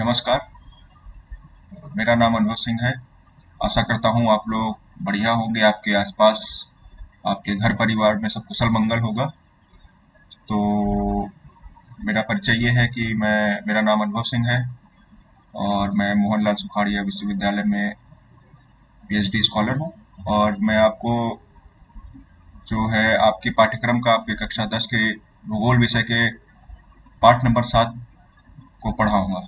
नमस्कार। मेरा नाम अनुभव सिंह है। आशा करता हूँ आप लोग बढ़िया होंगे, आपके आसपास आपके घर परिवार में सब कुशल मंगल होगा। तो मेरा परिचय ये है कि मेरा नाम अनुभव सिंह है और मैं मोहनलाल सुखाड़िया विश्वविद्यालय में पीएचडी स्कॉलर हूँ। और मैं आपको जो है आपके पाठ्यक्रम का आपके कक्षा 10 के भूगोल विषय के पाठ नंबर 7 को पढ़ाऊंगा।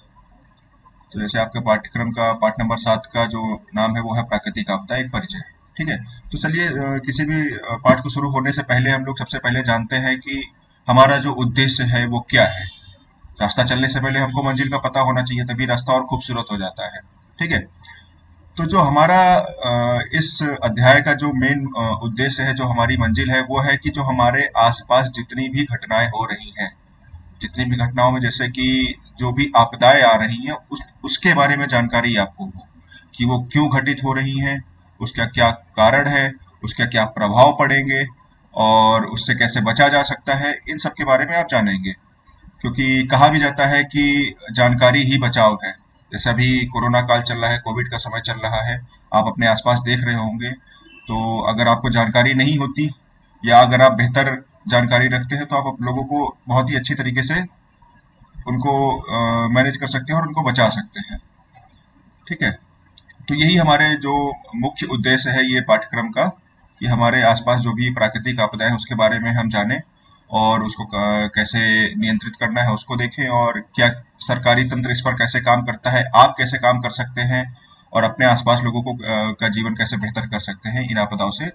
तो जैसे आपके पाठ्यक्रम का पाठ नंबर 7 का जो नाम है वो है प्राकृतिक आपदा एक परिचय। ठीक है। तो चलिए किसी भी पाठ को शुरू होने से पहले हम लोग सबसे पहले जानते हैं कि हमारा जो उद्देश्य है वो क्या है। रास्ता चलने से पहले हमको मंजिल का पता होना चाहिए, तभी रास्ता और खूबसूरत हो जाता है। ठीक है। तो जो हमारा इस अध्याय का जो मेन उद्देश्य है, जो हमारी मंजिल है, वो है कि जो हमारे आसपास जितनी भी घटनाएं हो रही हैं, जितनी भी घटनाओं में जैसे कि जो भी आपदाएं आ रही हैं उसके बारे में जानकारी आपको हो कि वो क्यों घटित हो रही हैं, उसका क्या कारण है, उसका क्या प्रभाव पड़ेंगे और उससे कैसे बचा जा सकता है, इन सब के बारे में आप जानेंगे। क्योंकि कहा भी जाता है कि जानकारी ही बचाव है। जैसे अभी कोरोना काल चल रहा है, कोविड का समय चल रहा है, आप अपने आसपास देख रहे होंगे। तो अगर आपको जानकारी नहीं होती या अगर आप बेहतर जानकारी रखते हैं तो आप लोगों को बहुत ही अच्छी तरीके से उनको मैनेज कर सकते हैं और उनको बचा सकते हैं। ठीक है। तो यही हमारे जो मुख्य उद्देश्य है ये पाठ्यक्रम का, कि हमारे आसपास जो भी प्राकृतिक आपदाएं हैं उसके बारे में हम जानें और उसको कैसे नियंत्रित करना है उसको देखें, और क्या सरकारी तंत्र इस पर कैसे काम करता है, आप कैसे काम कर सकते हैं और अपने आसपास लोगों को का जीवन कैसे बेहतर कर सकते हैं। इन आपदाओं से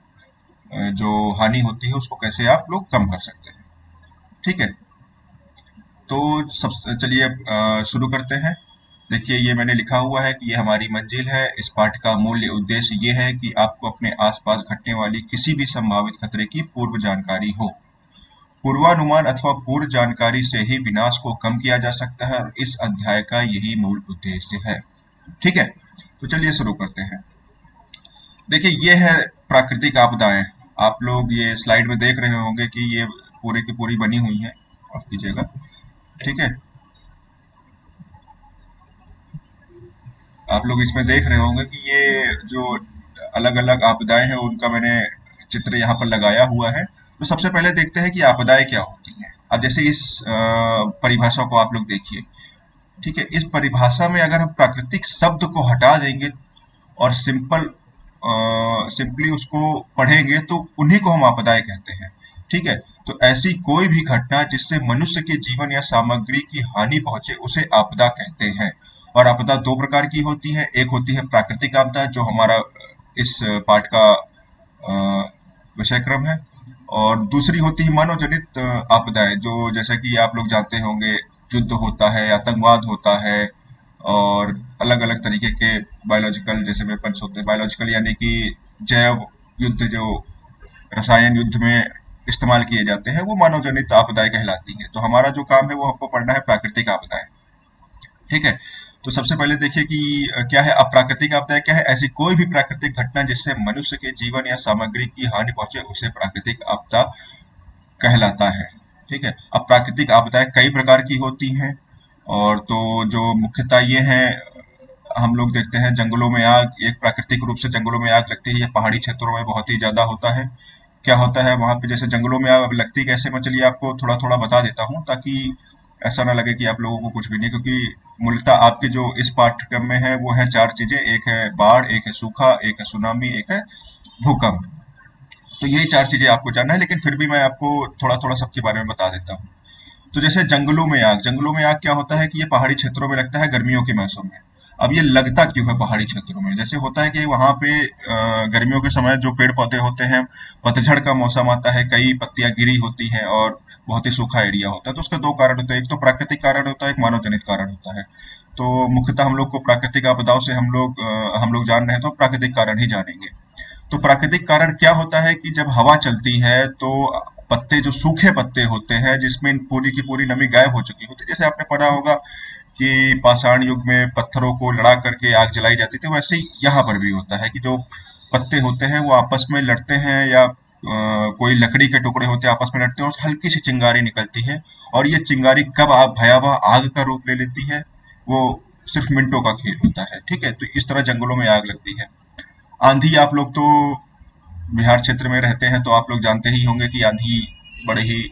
जो हानि होती है उसको कैसे आप लोग कम कर सकते हैं। ठीक है। तो सब चलिए शुरू करते हैं। देखिए ये मैंने लिखा हुआ है कि ये हमारी मंजिल है। इस पाठ का मूल्य उद्देश्य ये है कि आपको अपने आसपास घटने वाली किसी भी संभावित खतरे की पूर्व जानकारी हो। पूर्वानुमान अथवा पूर्व जानकारी से ही विनाश को कम किया जा सकता है और इस अध्याय का यही मूल उद्देश्य है। ठीक है। तो चलिए शुरू करते हैं। देखिए ये है प्राकृतिक आपदाएं। आप लोग ये स्लाइड में देख रहे होंगे कि ये पूरी की पूरी बनी हुई है, माफ कीजिएगा। ठीक है। आप लोग इसमें देख रहे होंगे कि ये जो अलग अलग आपदाएं हैं उनका मैंने चित्र यहाँ पर लगाया हुआ है। तो सबसे पहले देखते हैं कि आपदाएं क्या होती हैं। अब जैसे इस परिभाषा को आप लोग देखिए। ठीक है। इस परिभाषा में अगर हम प्राकृतिक शब्द को हटा देंगे और सिंपली उसको पढ़ेंगे तो उन्हीं को हम आपदाएं कहते हैं। ठीक है। तो ऐसी कोई भी घटना जिससे मनुष्य के जीवन या सामग्री की हानि पहुंचे उसे आपदा कहते हैं। और आपदा दो प्रकार की होती है। एक होती है प्राकृतिक आपदा जो हमारा इस पाठ का विषय क्रम है, और दूसरी होती है मानवजनित आपदाएं, जो जैसे कि आप लोग जानते होंगे युद्ध होता है, आतंकवाद होता है और अलग अलग तरीके के बायोलॉजिकल जैसे वेपन्स होते हैं। बायोलॉजिकल यानी कि जैव युद्ध, जो रसायन युद्ध में इस्तेमाल किए जाते हैं, वो मानव जनित आपदाएं कहलाती हैं। तो हमारा जो काम है वो हमको पढ़ना है प्राकृतिक आपदाएं। ठीक है। तो सबसे पहले देखिए कि क्या है अप्राकृतिक आपदाएं। क्या है? ऐसी कोई भी प्राकृतिक घटना जिससे मनुष्य के जीवन या सामग्री की हानि पहुंचे उसे प्राकृतिक आपदा कहलाता है। ठीक है। अब प्राकृतिक आपदाएं कई प्रकार की होती हैं, और तो जो मुख्यतः ये हैं, हम लोग देखते हैं जंगलों में आग, एक प्राकृतिक रूप से जंगलों में आग लगती है। ये पहाड़ी क्षेत्रों में बहुत ही ज्यादा होता है। क्या होता है वहां पे, जैसे जंगलों में आग लगती कैसे, मैं चलिए आपको थोड़ा थोड़ा बता देता हूँ ताकि ऐसा ना लगे कि आप लोगों को कुछ भी नहीं। क्योंकि मूलतः आपके जो इस पाठ्यक्रम में है वो है 4 चीजें। एक है बाढ़, एक है सूखा, एक है सुनामी, एक है भूकंप। तो यही 4 चीजें आपको जानना है, लेकिन फिर भी मैं आपको थोड़ा थोड़ा सबके बारे में बता देता हूँ। तो जैसे जंगलों में आग, जंगलों में आग क्या होता है कि ये पहाड़ी क्षेत्रों में लगता है गर्मियों के मौसम में। अब ये लगता क्यों है पहाड़ी क्षेत्रों में? जैसे होता है कि वहां पे गर्मियों के समय जो पेड़ पौधे होते हैं, पतझड़ का मौसम आता है, कई पत्तियां गिरी होती हैं और बहुत ही सूखा एरिया होता है। तो उसके 2 कारण होते हैं, एक तो प्राकृतिक कारण होता है, एक मानव जनित कारण होता है। तो मुख्यतः हम लोग को प्राकृतिक आपदाओं से हम लोग जान रहे हैं तो प्राकृतिक कारण ही जानेंगे। तो प्राकृतिक कारण क्या होता है कि जब हवा चलती है तो पत्ते, जो सूखे पत्ते होते हैं जिसमें पूरी की पूरी नमी गायब हो चुकी होती है, जैसे आपने पढ़ा होगा कि पाषाण युग में पत्थरों को लड़ा करके आग जलाई जाती थी, वैसे ही यहाँ पर भी होता है कि जो पत्ते होते हैं वो आपस में लड़ते हैं, या कोई लकड़ी के टुकड़े होते हैं आपस में लड़ते हैं और हल्की सी चिंगारी निकलती है। और ये चिंगारी कब आप भयावह आग का रूप ले लेती है वो सिर्फ मिनटों का खेल होता है। ठीक है, तो इस तरह जंगलों में आग लगती है। आंधी, आप लोग तो बिहार क्षेत्र में रहते हैं तो आप लोग जानते ही होंगे कि आंधी बड़े ही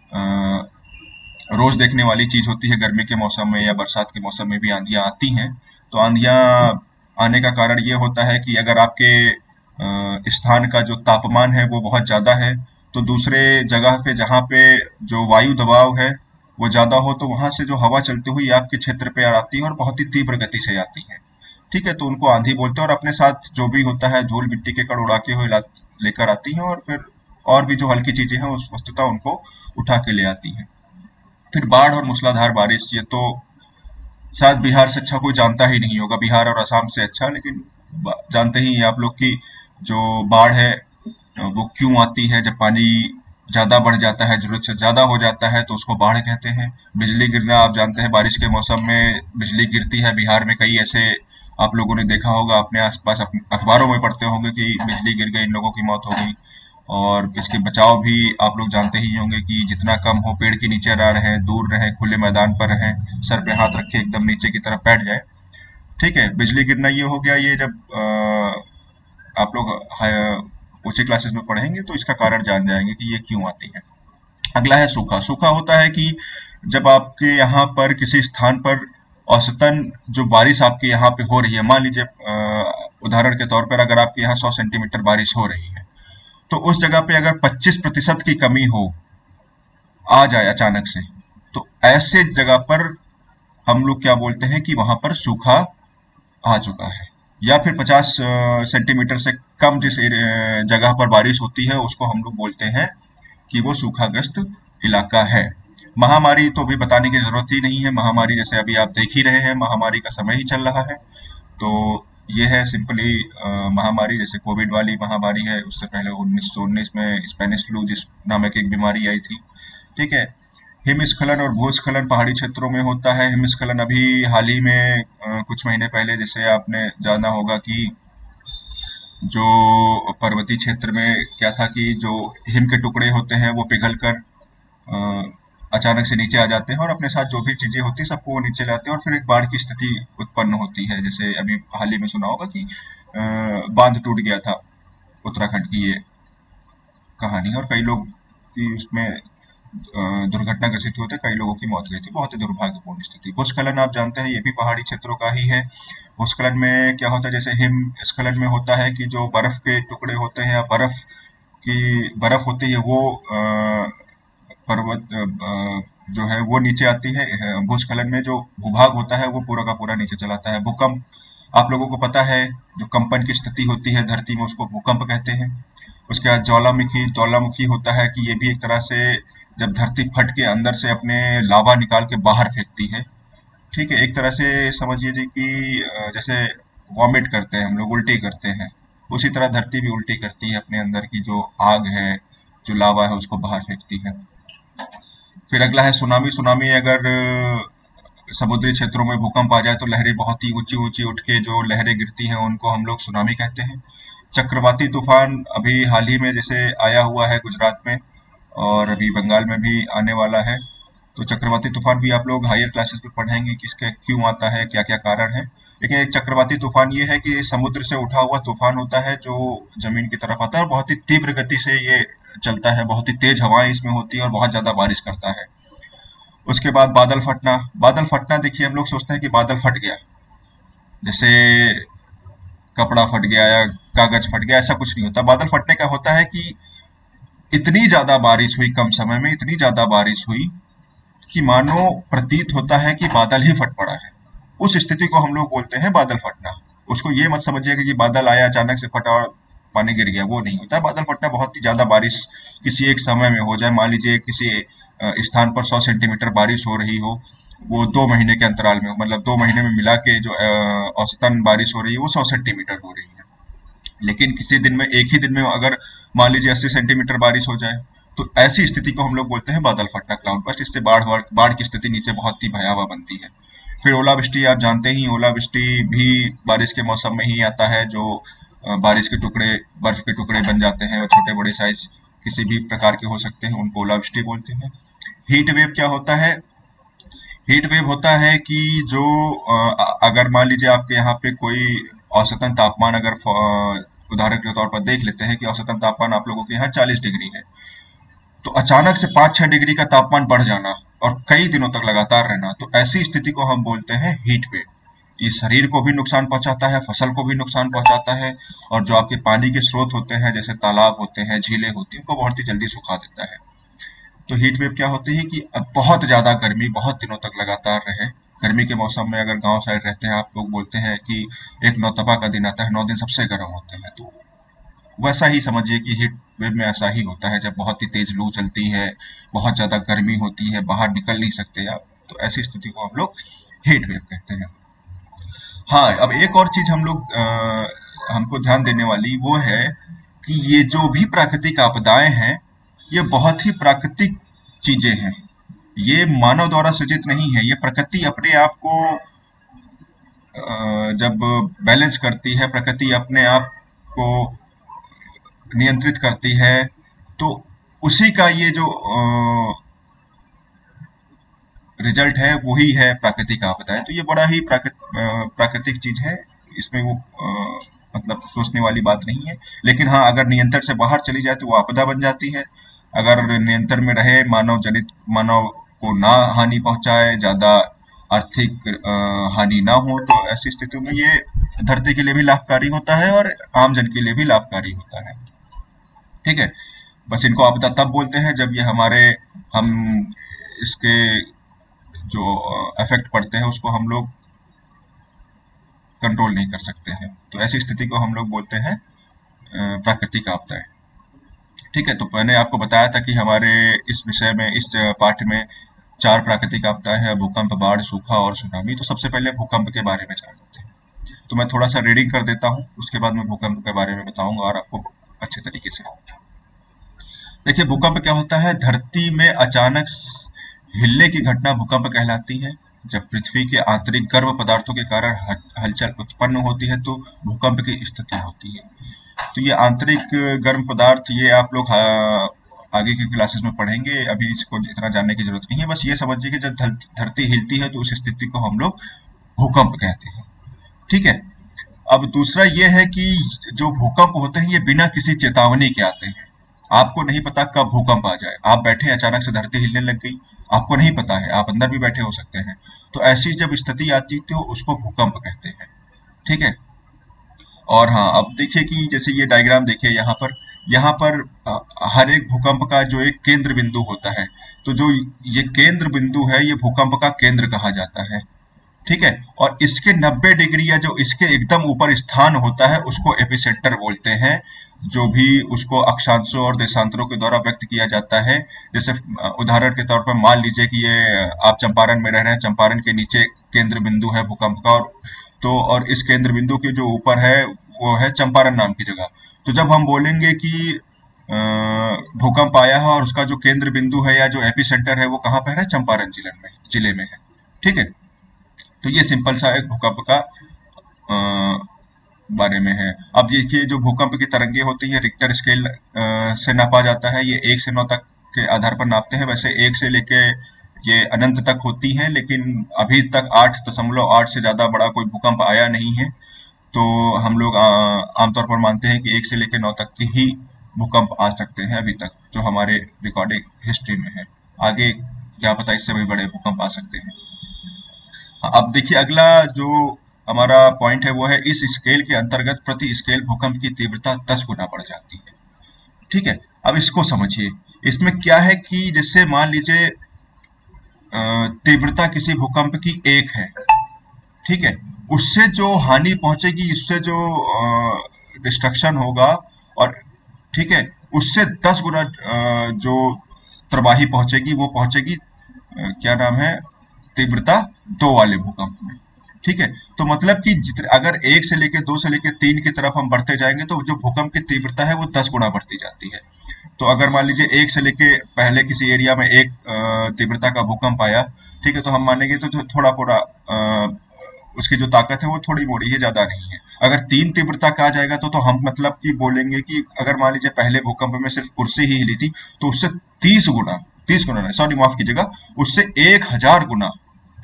रोज देखने वाली चीज होती है। गर्मी के मौसम में या बरसात के मौसम में भी आंधियां आती हैं। तो आंधियां आने का कारण ये होता है कि अगर आपके स्थान का जो तापमान है वो बहुत ज्यादा है, तो दूसरे जगह पे जहाँ पे जो वायु दबाव है वो ज्यादा हो, तो वहां से जो हवा चलती हुई आपके क्षेत्र पे आती है और बहुत ही तीव्र गति से आती है। ठीक है, तो उनको आंधी बोलते हैं और अपने साथ जो भी होता है धूल मिट्टी के कण उड़ा के हुए लेकर आती हैं, और फिर और भी जो हल्की चीजें हैं उस वस्तुतः उनको उठा के ले आती हैं। फिर बाढ़ और मूसलाधार बारिश, ये तो शायद बिहार से अच्छा कोई जानता ही नहीं होगा, बिहार और असम से अच्छा। लेकिन जानते ही हैं आप लोग कि जो बाढ़ है वो क्यों आती है। जब पानी ज्यादा बढ़ जाता है, जरूरत से ज्यादा हो जाता है, तो उसको बाढ़ कहते हैं। बिजली गिरना, आप जानते हैं बारिश के मौसम में बिजली गिरती है। बिहार में कई ऐसे आप लोगों ने देखा होगा, अपने आसपास अखबारों में पढ़ते होंगे कि बिजली गिर गई, इन लोगों की मौत हो गई। और इसके बचाव भी आप लोग जानते ही होंगे कि जितना कम हो, पेड़ के नीचे ना रहें, दूर रहें, खुले मैदान पर रहें, सर पे हाथ रखे एकदम नीचे की तरफ बैठ जाए। ठीक है, बिजली गिरना ये हो गया। ये जब आप लोग ऊंची क्लासेस में पढ़ेंगे तो इसका कारण जान जाएंगे कि ये क्यों आती है। अगला है सूखा। सूखा होता है कि जब आपके यहाँ पर किसी स्थान पर औसतन जो बारिश आपके यहाँ पे हो रही है, मान लीजिए उदाहरण के तौर पर अगर आपके यहाँ 100 सेंटीमीटर बारिश हो रही है, तो उस जगह पे अगर 25% की कमी हो, आ जाए अचानक से, तो ऐसे जगह पर हम लोग क्या बोलते हैं कि वहां पर सूखा आ चुका है। या फिर 50 सेंटीमीटर से कम जिस जगह पर बारिश होती है उसको हम लोग बोलते हैं कि वो सूखाग्रस्त इलाका है। महामारी तो भी बताने की जरूरत ही नहीं है। महामारी जैसे अभी आप देख ही रहे हैं, महामारी का समय ही चल रहा है। तो ये है सिंपली महामारी, जैसे कोविड वाली महामारी है, उससे पहले 1919 में स्पेनिश फ्लू जिस नामक एक बीमारी आई थी। ठीक है, हिमस्खलन और भूस्खलन पहाड़ी क्षेत्रों में होता है। हिमस्खलन अभी हाल ही में कुछ महीने पहले, जैसे आपने जाना होगा कि जो पर्वतीय क्षेत्र में क्या था कि जो हिम के टुकड़े होते हैं वो पिघलकर अचानक से नीचे आ जाते हैं और अपने साथ जो भी चीजें होती है सबको वो नीचे लाते हैं और फिर एक बाढ़ की स्थिति उत्पन्न होती है। जैसे अभी हाल ही में सुना होगा कि बांध टूट गया था उत्तराखंड की ये कहानी, और कई लोग की उसमें दुर्घटना ग्रसित हुए थे, कई लोगों की मौत हुई थी। बहुत ही दुर्भाग्यपूर्ण स्थिति। भूस्खलन आप जानते हैं, ये भी पहाड़ी क्षेत्रों का ही है। भूस्खलन में क्या होता है, जैसे हिमस्खलन में होता है कि जो बर्फ के टुकड़े होते हैं या बर्फ होती है वो पर्वत जो है वो नीचे आती है। भूस्खलन में जो भूभाग होता है वो पूरा का पूरा नीचे चलाता है। भूकंप आप लोगों को पता है, जो कंपन की स्थिति होती है धरती में उसको भूकंप कहते हैं। उसके बाद ज्वालामुखी होता है कि ये भी एक तरह से जब धरती फट के अंदर से अपने लावा निकाल के बाहर फेंकती है। ठीक है, एक तरह से समझिए जी कि जैसे वॉमिट करते हैं हम लोग, उल्टी करते हैं, उसी तरह धरती भी उल्टी करती है, अपने अंदर की जो आग है, जो लावा है उसको बाहर फेंकती है। फिर अगला है सुनामी। सुनामी अगर समुद्री क्षेत्रों में भूकंप आ जाए तो लहरें बहुत ही ऊंची ऊंची उठ के जो लहरें गिरती हैं उनको हम लोग सुनामी कहते हैं। चक्रवाती तूफान अभी हाल ही में जैसे आया हुआ है गुजरात में, और अभी बंगाल में भी आने वाला है। तो चक्रवाती तूफान भी आप लोग हायर क्लासेस में पढ़ेंगे कि इसके क्यों आता है, क्या क्या कारण है। लेकिन एक चक्रवाती तूफान ये है कि समुद्र से उठा हुआ तूफान होता है जो जमीन की तरफ आता है और बहुत ही तीव्र गति से ये चलता है, बहुत ही तेज हवाएं इसमें होती है और बहुत ज्यादा बारिश करता है। उसके बाद बादल फटना। बादल फटना देखिए, हम लोग सोचते हैं कि बादल फट गया, जैसे कपड़ा फट गया या कागज फट गया, ऐसा कुछ नहीं होता। बादल फटने का होता है कि इतनी ज्यादा बारिश हुई, कम समय में इतनी ज्यादा बारिश हुई कि मानो प्रतीत होता है कि बादल ही फट पड़ा है। उस स्थिति को हम लोग बोलते हैं बादल फटना। उसको ये मत समझिएगा कि बादल आया अचानक से फटा और पानी गिर गया, वो नहीं होता। बादल फटना बहुत ही ज्यादा बारिश किसी एक समय में हो जाए, मान लीजिए किसी स्थान पर 100 सेंटीमीटर बारिश हो रही हो, वो 2 महीने के अंतराल में, मतलब 2 महीने में मिला के जो औसतन बारिश हो रही है वो 100 सेंटीमीटर हो रही है। लेकिन किसी दिन में, एक ही दिन में अगर मान लीजिए 80 सेंटीमीटर बारिश हो जाए, तो ऐसी स्थिति को हम लोग बोलते हैं बादल फटना, क्लाउड बर्स्ट। इससे बाढ़ की स्थिति नीचे बहुत ही भयावह बनती है। फिर ओलावृष्टि, आप जानते ही, ओलावृष्टि भी बारिश के मौसम में ही आता है। जो बारिश के टुकड़े, बर्फ के टुकड़े बन जाते हैं और छोटे बड़े साइज किसी भी प्रकार के हो सकते हैं, उनको ओलावृष्टि बोलते हैं। हीट वेव क्या होता है? हीट वेव होता है कि जो अगर मान लीजिए आपके यहाँ पे कोई औसतन तापमान, अगर उदाहरण के तौर पर देख लेते हैं कि औसतन तापमान आप लोगों के यहाँ 40 डिग्री है, तो अचानक से 5-6 डिग्री का तापमान बढ़ जाना और कई दिनों तक लगातार रहना, तो ऐसी स्थिति को हम बोलते हैं हीट वेव। ये शरीर को भी नुकसान पहुंचाता है, फसल को भी नुकसान पहुंचाता है, और जो आपके पानी के स्रोत होते हैं जैसे तालाब होते हैं, झीलें होती हैं, उनको बहुत ही जल्दी सुखा देता है। तो हीट वेव क्या होती है कि अब बहुत ज्यादा गर्मी बहुत दिनों तक लगातार रहे। गर्मी के मौसम में अगर गांव साइड रहते हैं आप लोग, बोलते हैं कि एक नौतपा का दिन आता है, 9 दिन सबसे गर्म होते हैं, तो वैसा ही समझिए कि हीट वेव में ऐसा ही होता है। जब बहुत ही तेज लू चलती है, बहुत ज्यादा गर्मी होती है, बाहर निकल नहीं सकते आप, तो ऐसी स्थिति को हम लोग हीट वेव कहते हैं। हाँ, अब एक और चीज हम लोग हमको ध्यान देने वाली वो है कि ये जो भी प्राकृतिक आपदाएं हैं, ये बहुत ही प्राकृतिक चीजें हैं। ये मानव द्वारा सृजित नहीं है। ये प्रकृति अपने आप को जब बैलेंस करती है, प्रकृति अपने आप को नियंत्रित करती है, तो उसी का ये जो रिजल्ट है वही है प्राकृतिक आपदाएं। तो ये बड़ा ही प्राकृतिक चीज है, इसमें वो मतलब सोचने वाली बात नहीं है। लेकिन हाँ, अगर नियंत्रण से बाहर चली जाए तो वो आपदा बन जाती है। अगर नियंत्रण में रहे, मानव को ना हानि पहुंचाए, ज्यादा आर्थिक हानि ना हो, तो ऐसी स्थिति में ये धरती के लिए भी लाभकारी होता है और आम जन के लिए भी लाभकारी होता है। ठीक है, बस इनको आपदा तब बोलते हैं जब ये हम इसके जो इफेक्ट पड़ते हैं उसको हम लोग कंट्रोल नहीं कर सकते हैं। तो ऐसी स्थिति को हम लोग बोलते हैं प्राकृतिक आपदाएं। ठीक है, तो मैंने आपको बताया था कि हमारे इस विषय में, इस पाठ में 4 प्राकृतिक आपदाएं हैं: भूकंप, बाढ़, सूखा और सुनामी। तो सबसे पहले भूकंप के बारे में जान लेते हैं। तो मैं थोड़ा सा रीडिंग कर देता हूँ, उसके बाद मैं भूकंप के बारे में बताऊंगा और आपको अच्छे तरीके से। देखिए, भूकंप क्या होता है? धरती में अचानक हिलने की घटना भूकंप कहलाती है। जब पृथ्वी के आंतरिक गर्म पदार्थों के कारण हलचल उत्पन्न होती है तो भूकंप की स्थिति होती है। तो ये आंतरिक गर्म पदार्थ, ये आप लोग आगे की क्लासेस में पढ़ेंगे, अभी इसको इतना जानने की जरूरत नहीं है। बस ये समझिए कि जब धरती हिलती है तो उस स्थिति को हम लोग भूकंप कहते हैं। ठीक है, अब दूसरा ये है कि जो भूकंप होते हैं ये बिना किसी चेतावनी के आते हैं। आपको नहीं पता कब भूकंप आ जाए। आप बैठे, अचानक से धरती हिलने लग गई, आपको नहीं पता है, आप अंदर भी बैठे हो सकते हैं। तो ऐसी जब स्थिति आती है तो उसको भूकंप कहते हैं। ठीक है, और हाँ, अब देखिए कि जैसे ये डायग्राम देखिए, यहाँ पर हर एक भूकंप का जो एक केंद्र बिंदु होता है, तो जो ये केंद्र बिंदु है ये भूकंप का केंद्र कहा जाता है। ठीक है, और इसके 90 डिग्री या जो इसके एकदम ऊपर स्थान होता है उसको एपिसेंटर बोलते हैं, जो भी उसको अक्षांशों और देशांतरों के द्वारा व्यक्त किया जाता है। जैसे उदाहरण के तौर पर मान लीजिए कि ये आप चंपारण में रह रहे हैं, चंपारण के नीचे केंद्र बिंदु है भूकंप का, और इस केंद्र बिंदु के जो ऊपर है वो है चंपारण नाम की जगह। तो जब हम बोलेंगे कि भूकंप आया है और उसका जो केंद्र बिंदु है या जो एपिसेंटर है वो कहाँ पर है? चंपारण जिले में है। ठीक है, तो ये सिंपल सा एक भूकंप का बारे में है। अब देखिए, जो भूकंप की तरंगे होती है रिक्टर स्केल से नापा जाता है। ये 1 से 9 तक के आधार पर नापते हैं। वैसे 1 से लेके ये अनंत तक होती है, लेकिन अभी तक 8.8 से ज्यादा बड़ा कोई भूकंप आया नहीं है। तो हम लोग आमतौर पर मानते हैं कि 1 से लेके 9 तक की ही भूकंप आ सकते हैं अभी तक, जो हमारे रिकॉर्डिंग हिस्ट्री में है। आगे क्या पता इससे भी बड़े भूकंप आ सकते हैं। अब देखिए, अगला जो हमारा पॉइंट है वो है इस स्केल के अंतर्गत प्रति स्केल भूकंप की तीव्रता 10 गुना बढ़ जाती है। ठीक है, अब इसको समझिए। इसमें क्या है कि जैसे मान लीजिए तीव्रता किसी भूकंप की 1 है, ठीक है, उससे जो हानि पहुंचेगी, उससे जो डिस्ट्रक्शन होगा, और ठीक है, उससे 10 गुना जो तबाही पहुंचेगी वो पहुंचेगी क्या नाम है, तीव्रता 2 वाले भूकंप में। ठीक है, तो मतलब कि अगर 1 से लेके 2 से लेके 3 की तरफ हम बढ़ते जाएंगे तो जो भूकंप की तीव्रता है वो 10 गुना बढ़ती जाती है। तो अगर मान लीजिए 1 से लेके पहले किसी एरिया में 1 तीव्रता का भूकंप आया, ठीक है, तो हम मानेंगे तो थोड़ा उसकी जो ताकत है वो थोड़ी मोड़ी है, ज्यादा नहीं है। अगर 3 तीव्रता का आ जाएगा तो हम मतलब कि बोलेंगे कि अगर मान लीजिए पहले भूकंप में सिर्फ कुर्सी ही हिली थी, तो उससे 30 गुना नहीं, सॉरी माफ कीजिएगा, उससे 1000 गुना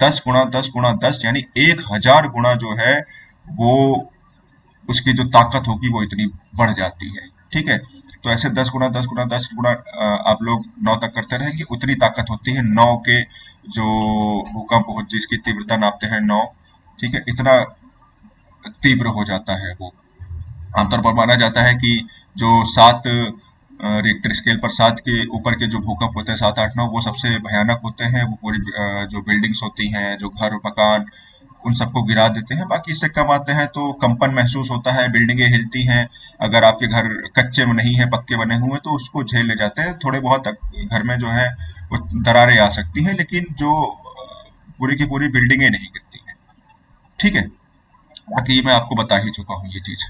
10 गुणा 10 गुणा 10 यानी 1000 गुणा जो है वो उसकी जो ताकत होगी वो इतनी बढ़ जाती है। ठीक है, तो ऐसे 10 गुणा 10 गुणा 10 गुणा आप लोग 9 तक करते रहेंगे, उतनी ताकत होती है 9 के जो भूकंप हो जिसकी तीव्रता नापते हैं 9। ठीक है, इतना तीव्र हो जाता है वो। आमतौर पर माना जाता है कि जो 7 रिक्टर स्केल पर 7 के ऊपर के जो भूकंप होते हैं 7 8 9 वो सबसे भयानक होते हैं। वो पूरी जो बिल्डिंग्स होती हैं, जो घर मकान, उन सबको गिरा देते हैं। बाकी इससे कम आते हैं तो कंपन महसूस होता है, बिल्डिंगें हिलती हैं। अगर आपके घर कच्चे में नहीं है, पक्के बने हुए तो उसको झेल ले जाते हैं। थोड़े बहुत घर में जो है वो दरारें आ सकती हैं, लेकिन जो पूरी की पूरी बिल्डिंगें नहीं गिरती हैं। ठीक है, बाकी मैं आपको बता ही चुका हूँ ये चीज।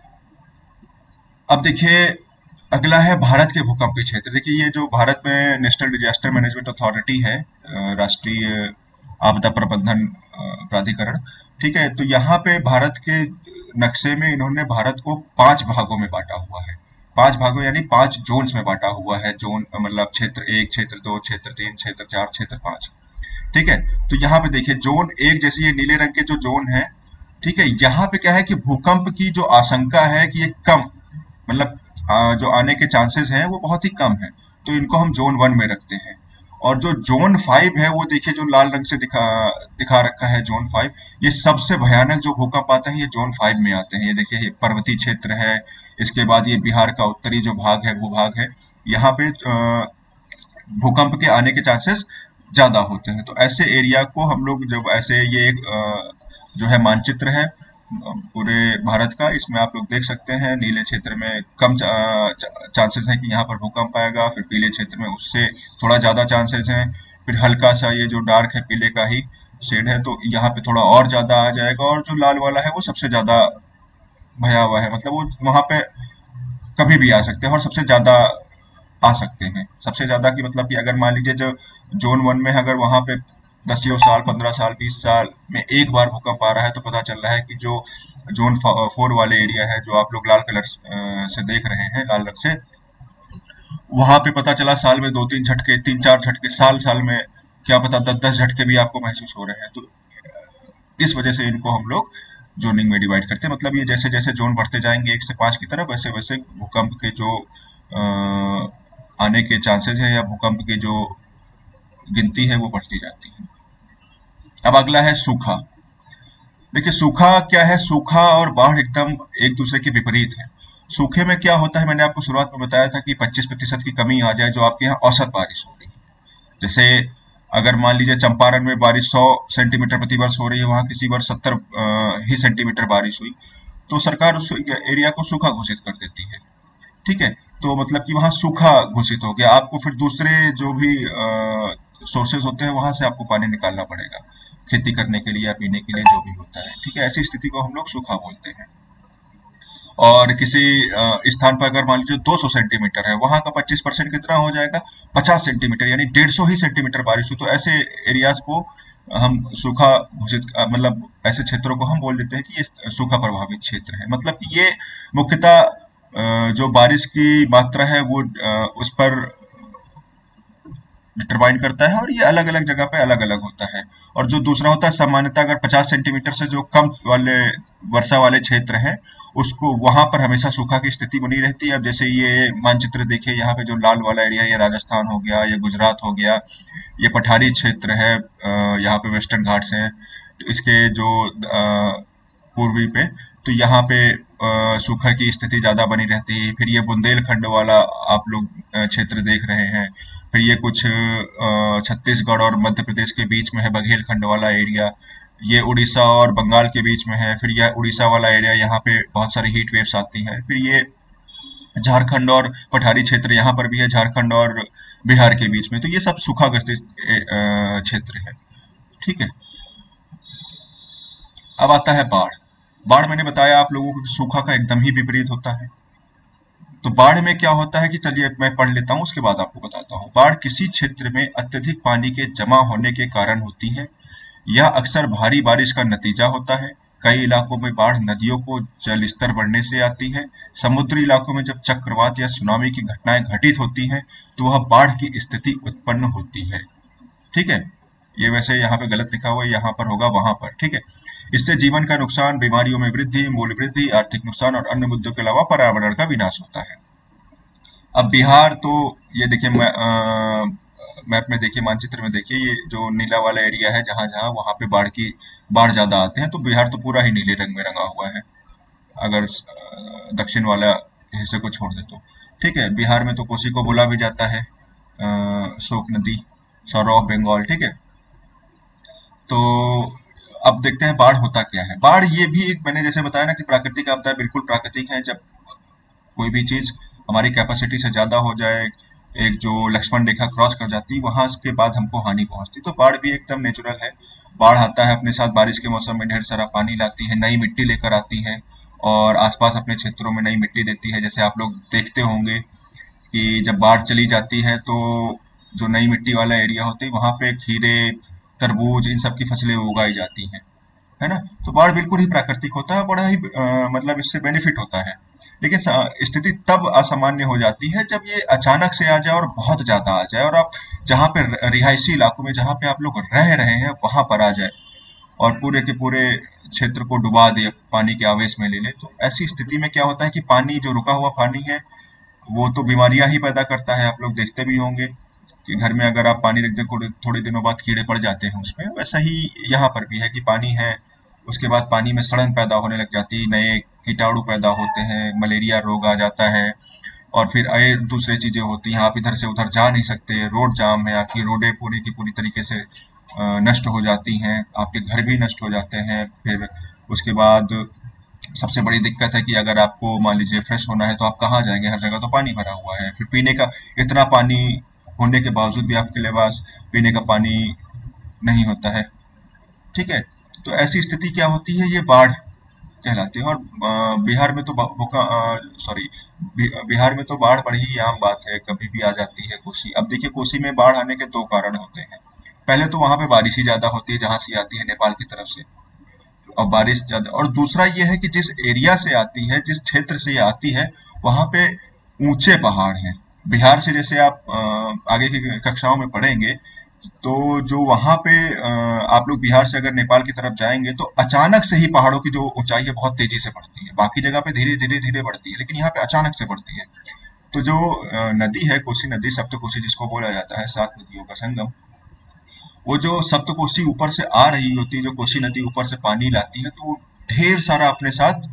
अब देखिए अगला है भारत के भूकंपीय क्षेत्र। देखिए ये जो भारत में नेशनल डिजास्टर मैनेजमेंट अथॉरिटी है, राष्ट्रीय आपदा प्रबंधन प्राधिकरण। ठीक है, तो यहाँ पे भारत के नक्शे में इन्होंने भारत को 5 भागों में बांटा हुआ है। 5 भागों यानी 5 जोन्स में बांटा हुआ है। जोन मतलब क्षेत्र 1, क्षेत्र 2, क्षेत्र 3, क्षेत्र 4, क्षेत्र 5। ठीक है, तो यहाँ पे देखिए जोन 1 जैसे ये नीले रंग के जो जोन है, ठीक है, यहाँ पे क्या है कि भूकंप की जो आशंका है कि ये कम मतलब जो आने के चांसेस हैं वो बहुत ही कम है, तो इनको हम जोन 1 में रखते हैं। और जो जोन 5 है वो देखिए जो लाल रंग से दिखा रखा है जोन 5, ये सबसे भयानक जो भूकंप आते हैं ये जोन 5 में आते हैं। ये देखिए ये पर्वतीय क्षेत्र है, इसके बाद ये बिहार का उत्तरी जो भाग है भूभाग है, यहाँ पे भूकंप के आने के चांसेस ज्यादा होते हैं। तो ऐसे एरिया को हम लोग जब ऐसे ये एक जो है मानचित्र है पूरे भारत का, इसमें आप लोग देख सकते हैं नीले क्षेत्र में कम चांसेस हैं कि यहाँ पर भूकंप आएगा, फिर पीले क्षेत्र में उससे थोड़ा ज्यादा चांसेस हैं, फिर हल्का सा ये जो डार्क है पीले का ही शेड है तो यहाँ पे थोड़ा और ज्यादा आ जाएगा, और जो लाल वाला है वो सबसे ज्यादा भयावह है, मतलब वो वहां पे कभी भी आ सकते हैं और सबसे ज्यादा आ सकते हैं। सबसे ज्यादा की मतलब कि अगर मान लीजिए जो जोन 1 में है, अगर वहां पे 10 साल 15 साल 20 साल में एक बार भूकंप आ रहा है, तो पता चल रहा है कि जो जोन 4 वाले एरिया है जो आप लोग लाल कलर से देख रहे हैं, लाल रंग से, वहां पे पता चला साल में 2-3 झटके, 3-4 झटके, साल साल में क्या पता 10-10 झटके भी आपको महसूस हो रहे हैं। तो इस वजह से इनको हम लोग जोनिंग में डिवाइड करते हैं। मतलब ये जैसे जैसे जोन बढ़ते जाएंगे 1 से 5 की तरफ, वैसे वैसे भूकंप के जो आने के चांसेस है या भूकंप की जो गिनती है वो बढ़ती जाती है। अब अगला है सूखा। देखिए सूखा क्या है, सूखा और बाढ़ एकदम एक दूसरे के विपरीत है। सूखे में क्या होता है, मैंने आपको शुरुआत में बताया था कि 25% की कमी आ जाए जो आपके यहाँ औसत बारिश हो रही है। जैसे अगर मान लीजिए चंपारण में बारिश 100 सेंटीमीटर प्रति वर्ष हो रही है, वहां किसी वर्ष 70 ही सेंटीमीटर बारिश हुई, तो सरकार उस एरिया को सूखा घोषित कर देती है। ठीक है, तो मतलब कि वहां सूखा घोषित हो गया, आपको फिर दूसरे जो भी सोर्सेज होते हैं वहां से आपको पानी निकालना पड़ेगा खेती करने के लिए या पीने के लिए, जो भी होता है। ठीक है, ऐसी स्थिति को हम लोग सूखा बोलते हैं। और किसी स्थान पर अगर मान लीजिए 200 सेंटीमीटर है, वहां का 25% कितना हो जाएगा, 50 सेंटीमीटर, यानी 150 ही सेंटीमीटर बारिश हुई, तो ऐसे एरियाज को हम सूखा घोषित मतलब ऐसे क्षेत्रों को हम बोल देते हैं कि ये सूखा प्रभावित क्षेत्र है। मतलब कि ये मुख्यतः जो बारिश की मात्रा है वो उस पर डिटरमाइन करता है, और ये अलग अलग जगह पे अलग अलग होता है। और जो दूसरा होता है सामान्यतः अगर 50 सेंटीमीटर से जो कम वाले वर्षा वाले क्षेत्र हैं, उसको वहां पर हमेशा सूखा की स्थिति बनी रहती है। अब जैसे ये मानचित्र देखिए, यहाँ पे जो लाल वाला एरिया, ये राजस्थान हो गया, ये गुजरात हो गया, ये पठारी क्षेत्र है, यहाँ पे वेस्टर्न घाट्स हैं, तो इसके जो पूर्वी पे, तो यहाँ पे सूखा की स्थिति ज्यादा बनी रहती है। फिर ये बुंदेलखंड वाला आप लोग क्षेत्र देख रहे हैं, फिर ये कुछ छत्तीसगढ़ और मध्य प्रदेश के बीच में है बघेलखंड वाला एरिया, ये उड़ीसा और बंगाल के बीच में है, फिर यह उड़ीसा वाला एरिया, यहाँ पे बहुत सारी हीट वेव्स आती हैं। फिर ये झारखंड और पठारी क्षेत्र यहाँ पर भी है, झारखंड और बिहार के बीच में, तो ये सब सूखाग्रस्त क्षेत्र है। ठीक है, अब आता है बाढ़। बाढ़ मैंने बताया आप लोगों को सूखा का एकदम ही विपरीत होता है। तो बाढ़ में क्या होता है कि चलिए मैं पढ़ लेता हूँ, उसके बाद आपको बताता हूँ। बाढ़ किसी क्षेत्र में अत्यधिक पानी के जमा होने के कारण होती है। यह अक्सर भारी बारिश का नतीजा होता है। कई इलाकों में बाढ़ नदियों को जल स्तर बढ़ने से आती है। समुद्री इलाकों में जब चक्रवात या सुनामी की घटनाएं घटित होती हैं, तो वह बाढ़ की स्थिति उत्पन्न होती है। ठीक है, ये वैसे यहाँ पे गलत लिखा हुआ है, यहाँ पर होगा वहां पर, ठीक है। इससे जीवन का नुकसान, बीमारियों में वृद्धि, मूल्य वृद्धि, आर्थिक नुकसान और अन्य मुद्दों के अलावा पर्यावरण का विनाश होता है। अब बिहार तो ये देखिए मैप में देखिए, मानचित्र में देखिए, ये जो नीला वाला एरिया है जहां जहां वहां पे बाढ़ ज्यादा आते हैं, तो बिहार तो पूरा ही नीले रंग में रंगा हुआ है, अगर दक्षिण वाला हिस्से को छोड़ दे तो, ठीक है। बिहार में तो कोसी को बोला भी जाता है शोक नदी, सौरव ऑफ बंगाल, ठीक है। तो अब देखते हैं बाढ़ होता क्या है। बाढ़ ये भी एक, मैंने जैसे बताया ना कि प्राकृतिक आपदा बिल्कुल प्राकृतिक है, जब कोई भी चीज हमारी कैपेसिटी से ज्यादा हो जाए, एक जो लक्ष्मण रेखा क्रॉस कर जाती है, वहां के बाद हमको हानि पहुंचती, तो बाढ़ भी एकदम नेचुरल है। बाढ़ आता है अपने साथ बारिश के मौसम में ढेर सारा पानी लाती है, नई मिट्टी लेकर आती है और आसपास अपने क्षेत्रों में नई मिट्टी देती है। जैसे आप लोग देखते होंगे कि जब बाढ़ चली जाती है तो जो नई मिट्टी वाला एरिया होती है वहां पे खीरे, तरबूज, इन सब की फसलें उगाई जाती हैं, है ना। तो बाढ़ बिल्कुल ही प्राकृतिक होता है, बड़ा ही मतलब इससे बेनिफिट होता है। लेकिन स्थिति तब असामान्य हो जाती है जब ये अचानक से आ जाए और बहुत ज्यादा आ जाए, और आप जहाँ पे रिहायशी इलाकों में जहाँ पे आप लोग रह रहे हैं वहां पर आ जाए और पूरे के पूरे क्षेत्र को डुबा दे, पानी के आवेश में ले ले। तो ऐसी स्थिति में क्या होता है कि पानी, जो रुका हुआ पानी है, वो तो बीमारियां ही पैदा करता है। आप लोग देखते भी होंगे कि घर में अगर आप पानी रख दें, थोड़े दिनों बाद कीड़े पड़ जाते हैं उसमें। वैसा ही यहाँ पर भी है कि पानी है, उसके बाद पानी में सड़न पैदा होने लग जाती है, नए कीटाणु पैदा होते हैं, मलेरिया रोग आ जाता है और फिर दूसरे चीजें होती हैं। आप इधर से उधर जा नहीं सकते, रोड जाम है, आपकी रोडें पूरी की पूरी तरीके से नष्ट हो जाती हैं, आपके घर भी नष्ट हो जाते हैं। फिर उसके बाद सबसे बड़ी दिक्कत है कि अगर आपको मान लीजिए फ्रेश होना है तो आप कहाँ जाएंगे, हर जगह तो पानी भरा हुआ है। फिर पीने का, इतना पानी होने के बावजूद भी आपके पास पीने का पानी नहीं होता है, ठीक है। तो ऐसी स्थिति क्या होती है, ये बाढ़ कहलाती है। और बिहार में तो बिहार में तो बाढ़ बड़ी ही आम बात है, कभी भी आ जाती है कोसी। अब देखिए कोसी में बाढ़ आने के दो कारण होते हैं। पहले तो वहां पे बारिश ही ज्यादा होती है जहां से आती है नेपाल की तरफ से, और बारिश ज्यादा, और दूसरा ये है कि जिस एरिया से आती है, जिस क्षेत्र से ये आती है, वहां पे ऊंचे पहाड़ हैं। बिहार से, जैसे आप आगे की कक्षाओं में पढ़ेंगे, तो जो वहां पे आप लोग बिहार से अगर नेपाल की तरफ जाएंगे तो अचानक से ही पहाड़ों की जो ऊंचाई है बहुत तेजी से बढ़ती है। बाकी जगह पे धीरे धीरे धीरे बढ़ती है, लेकिन यहाँ पे अचानक से बढ़ती है। तो जो नदी है, कोसी नदी, सप्तकोसी जिसको बोला जाता है, 7 नदियों का संगम, वो जो सप्तकोसी ऊपर से आ रही होती है, जो कोसी नदी ऊपर से पानी लाती है, तो वो ढेर सारा अपने साथ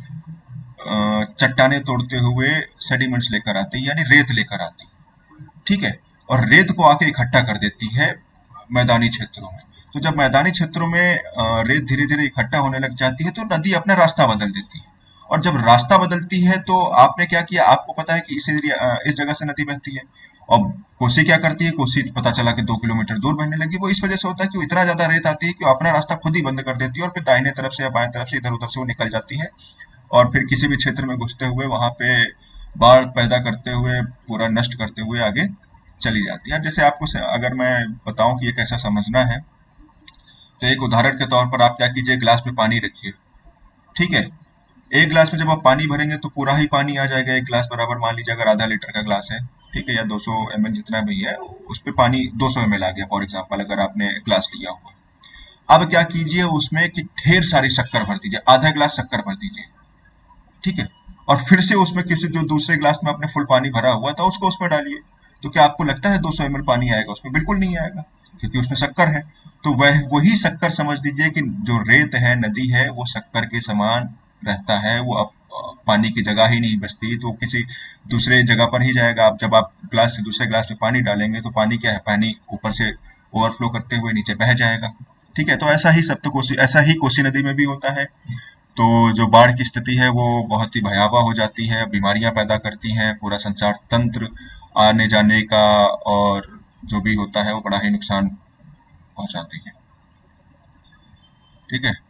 चट्टाने तोड़ते हुए सेडिमेंट्स लेकर आती है, यानी रेत लेकर आती है, ठीक है। और रेत को आके इकट्ठा कर देती है मैदानी क्षेत्रों में। तो जब मैदानी क्षेत्रों में रेत धीरे धीरे इकट्ठा होने लग जाती है तो नदी अपना रास्ता बदल देती है। और जब रास्ता बदलती है तो आपने क्या किया, आपको पता है कि इस जगह से नदी बहती है। अब कोसी क्या करती है, कोसी पता चला कि 2 किलोमीटर दूर बहने लगी। वो इस वजह से होता है कि वो इतना ज्यादा रेत आती है कि वो अपना रास्ता खुद ही बंद कर देती है और फिर दाहिने तरफ से या बाएं तरफ से, इधर उधर से वो निकल जाती है और फिर किसी भी क्षेत्र में घुसते हुए वहां पे बाढ़ पैदा करते हुए, पूरा नष्ट करते हुए आगे चली जाती है। अब जैसे आपको अगर मैं बताऊं कि ये कैसा समझना है, तो एक उदाहरण के तौर पर आप क्या कीजिए, गिलास में पानी रखिए, ठीक है। एक गिलास में जब आप पानी भरेंगे तो पूरा ही पानी आ जाएगा, एक गिलास बराबर। मान लीजिए अगर आधा लीटर का गिलास है, ठीक है, या 200 ml जितना भी है, उस पे पानी 200 ml आ गया फॉर एग्जांपल, अगर आपने गिलास लिया हुआ। अब क्या कीजिए उसमें कि ढेर सारी शक्कर भर दीजिए, आधा गिलास शक्कर भर दीजिए, ठीक है। और फिर से उसमें किसी जो दूसरे गिलास में आपने फुल पानी भरा हुआ था उसको उसमें डालिए। तो क्या आपको लगता है 200 ml पानी आएगा उसमें? बिल्कुल नहीं आएगा, क्योंकि उसमें शक्कर है। तो वही शक्कर समझ लीजिए कि जो रेत है, नदी है, वो शक्कर के समान रहता है। वो अब पानी की जगह ही नहीं बचती, तो किसी दूसरे जगह पर ही जाएगा। आप जब आप ग्लास से दूसरे ग्लास में पानी डालेंगे तो पानी क्या है, पानी ऊपर से ओवरफ्लो करते हुए नीचे बह जाएगा, ठीक है। तो ऐसा ही कोसी नदी में भी होता है। तो जो बाढ़ की स्थिति है वो बहुत ही भयावह हो जाती है, बीमारियां पैदा करती हैं, पूरा संचार तंत्र आने जाने का और जो भी होता है वो बड़ा ही नुकसान पहुंचाती है, ठीक है।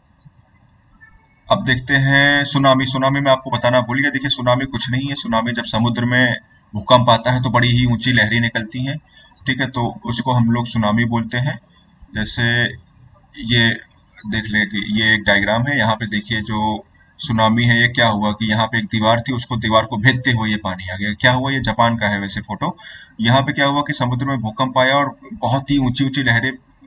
अब देखते हैं सुनामी। सुनामी में आपको बताना भूल गया, देखिए सुनामी कुछ नहीं है। सुनामी जब समुद्र में भूकंप आता है तो बड़ी ही ऊंची लहरें निकलती हैं, ठीक है, तो उसको हम लोग सुनामी बोलते हैं। जैसे ये देख ले कि ये एक डायग्राम है, यहाँ पे देखिए जो सुनामी है, ये क्या हुआ कि यहाँ पे एक दीवार थी, उसको दीवार को भेदते हुए ये पानी आ गया। क्या हुआ, ये जापान का है वैसे फोटो। यहाँ पे क्या हुआ कि समुद्र में भूकंप आया और बहुत ही ऊंची ऊंची लहरें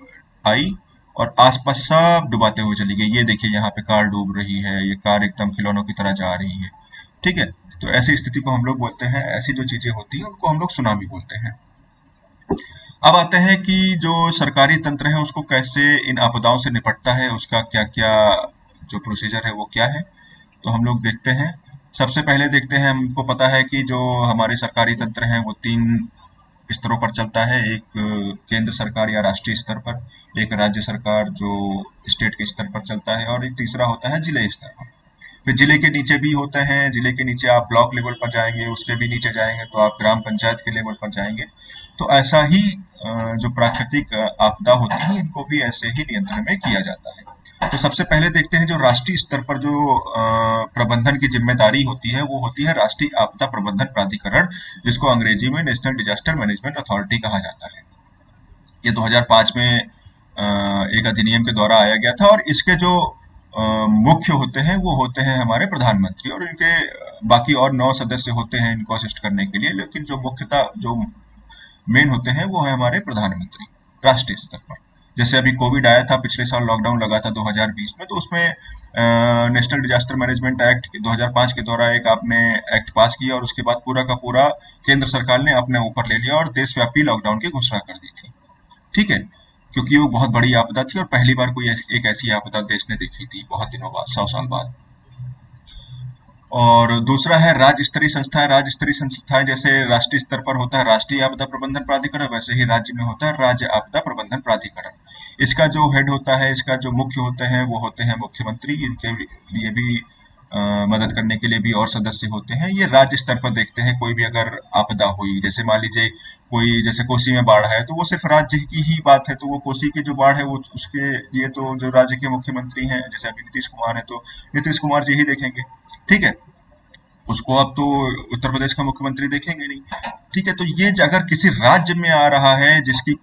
आई और आसपास सब डुबाते हुए चली गई। ये देखिए यहाँ पे कार डूब रही है, ये कार एकदम खिलौनों की तरह जा रही है। ठीक है, तो ऐसी स्थिति को हम लोग बोलते हैं, ऐसी जो चीजें होती हैं उनको हम लोग सुनामी बोलते हैं। अब आते हैं कि जो सरकारी तंत्र है उसको कैसे इन आपदाओं से निपटता है, उसका क्या क्या जो प्रोसीजर है वो क्या है। तो हम लोग देखते हैं, सबसे पहले देखते हैं, हमको पता है कि जो हमारे सरकारी तंत्र हैं वो 3 स्तरों पर चलता है। एक केंद्र सरकार या राष्ट्रीय स्तर पर, एक राज्य सरकार जो स्टेट के स्तर पर चलता है, और एक तीसरा होता है जिले स्तर पर। फिर जिले के नीचे भी होते हैं, जिले के नीचे आप ब्लॉक लेवल पर जाएंगे, उसके भी नीचे जाएंगे तो आप ग्राम पंचायत के लेवल पर जाएंगे। तो ऐसा ही जो प्राकृतिक आपदा होती है इनको भी ऐसे ही नियंत्रण में किया जाता है। तो सबसे पहले देखते हैं जो राष्ट्रीय स्तर पर जो प्रबंधन की जिम्मेदारी होती है वो होती है राष्ट्रीय आपदा प्रबंधन प्राधिकरण, जिसको अंग्रेजी में नेशनल डिजास्टर मैनेजमेंट अथॉरिटी कहा जाता है। ये 2005 में एक अधिनियम के द्वारा आया गया था, और इसके जो मुख्य होते हैं वो होते हैं हमारे प्रधानमंत्री, और इनके बाकी और 9 सदस्य होते हैं इनको असिस्ट करने के लिए, लेकिन जो मुख्यतः जो मेन होते हैं वो है हमारे प्रधानमंत्री राष्ट्रीय स्तर पर। जैसे अभी कोविड आया था, पिछले साल लॉकडाउन लगा था 2020 में, तो उसमें नेशनल डिजास्टर मैनेजमेंट एक्ट 2005 के द्वारा एक आपने एक्ट पास किया, और उसके बाद पूरा का पूरा केंद्र सरकार ने अपने ऊपर ले लिया और देशव्यापी लॉकडाउन की घोषणा कर दी थी। ठीक है, क्योंकि वो बहुत बड़ी आपदा थी और पहली बार कोई एक ऐसी आपदा देश ने देखी थी बहुत दिनों बाद, 100 साल बाद। और दूसरा है राज्य स्तरीय संस्थाएं। राज्य स्तरीय संस्थाएं जैसे राष्ट्रीय स्तर पर होता है राष्ट्रीय आपदा प्रबंधन प्राधिकरण, वैसे ही राज्य में होता है राज्य आपदा प्रबंधन प्राधिकरण। इसका जो हेड होता है, इसका जो मुख्य होते हैं वो होते हैं मुख्यमंत्री। इनके लिए भी मदद करने के लिए भी और सदस्य होते हैं। ये राज्य स्तर पर देखते हैं, कोई भी अगर आपदा हुई, जैसे मान लीजिए कोई, जैसे कोसी में बाढ़ है, तो वो सिर्फ राज्य की ही बात है, तो वो कोसी की जो बाढ़ है वो उसके लिए तो जो राज्य के मुख्यमंत्री हैं, जैसे अभी नीतीश कुमार है तो नीतीश कुमार जी ही देखेंगे। ठीक है, उसको अब तो उत्तर प्रदेश का मुख्यमंत्री देखेंगे नहीं। ठीक है, तो ये अगर किसी राज्य में आ रहा है जिसकी